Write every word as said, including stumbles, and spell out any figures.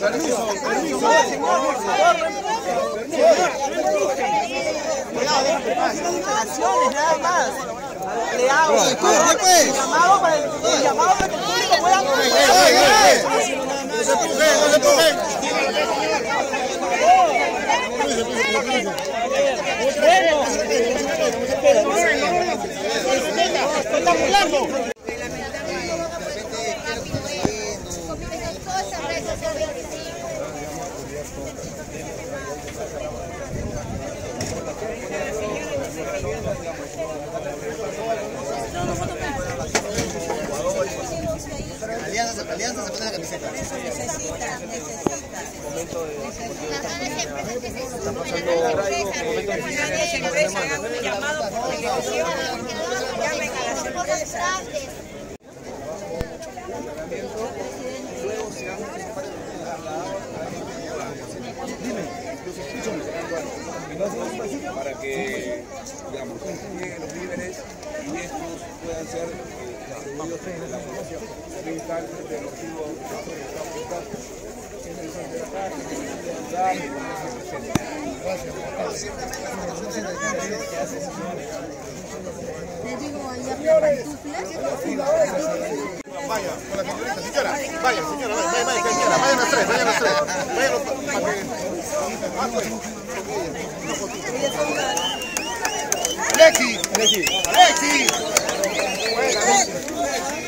Instalaciones, nada más. Le hago un llamado para el llamado para que el público pueda. No se empujen, no se empujen. ¡Está burlando! Alianza, alianza se pone la camiseta. Necesita, necesita. Está pasando un llamado por televisión. Llamen a las empresas. Luego se han para que, digamos, lleguen los víveres y estos puedan ser distribuidos en la población. También está el objetivo Le digo allá vaya, con la señorita, señora, vaya, señora, vaya, vaya, vaya, señora, vayan las tres, vayan las tres, vayan los Alexi, Alexi, Alexi.